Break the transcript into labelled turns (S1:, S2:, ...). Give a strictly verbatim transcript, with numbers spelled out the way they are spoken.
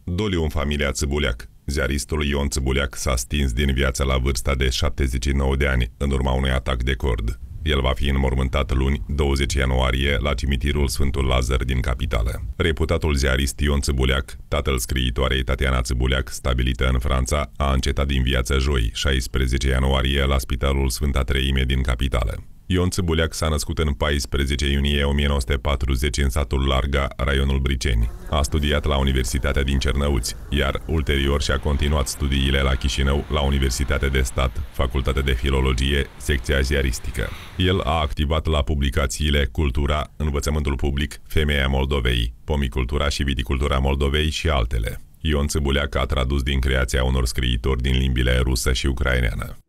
S1: Doliu în familia Țâbuleac. Ziaristul Ion Țâbuleac s-a stins din viață la vârsta de șaptezeci și nouă de ani, în urma unui atac de cord. El va fi înmormântat luni, douăzeci ianuarie, la cimitirul Sfântul Lazar din capitală. Reputatul ziarist Ion Țâbuleac, tatăl scriitoarei Tatiana Țâbuleac, stabilită în Franța, a încetat din viață joi, șaisprezece ianuarie, la Spitalul Sfânta Treime din capitală. Ion Țâbuleac s-a născut în paisprezece iunie o mie nouă sute patruzeci în satul Larga, raionul Briceni. A studiat la Universitatea din Cernăuți, iar ulterior și-a continuat studiile la Chișinău, la Universitatea de Stat, Facultatea de Filologie, secția ziaristică. El a activat la publicațiile Cultura, Învățământul Public, Femeia Moldovei, Pomicultura și Viticultura Moldovei și altele. Ion Țâbuleac a tradus din creația unor scriitori din limbile rusă și ucraineană.